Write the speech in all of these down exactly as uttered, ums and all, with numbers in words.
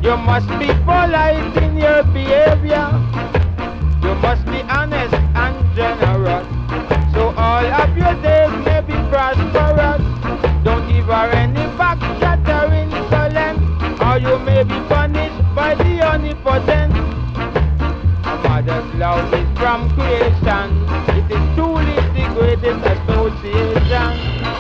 You must be polite in your behavior. You must be honest and generous, so all of your days may be prosperous. Don't give her any backshot or insolence, or you may be punished by the omnipotent. A mother's love is from creation. It is truly the greatest association.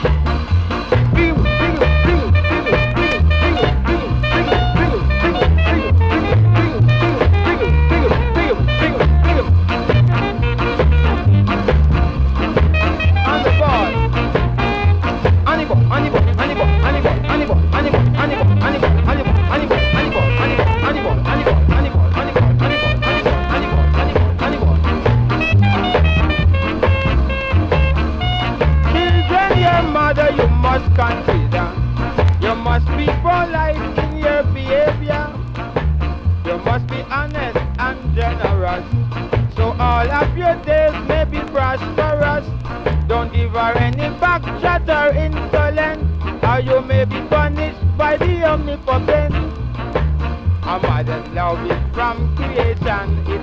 Consider, you must be polite in your behavior. You must be honest and generous, so all of your days may be prosperous. Don't give her any backshot or insolence, or you may be punished by the omnipotent. A mother's love is from creation. It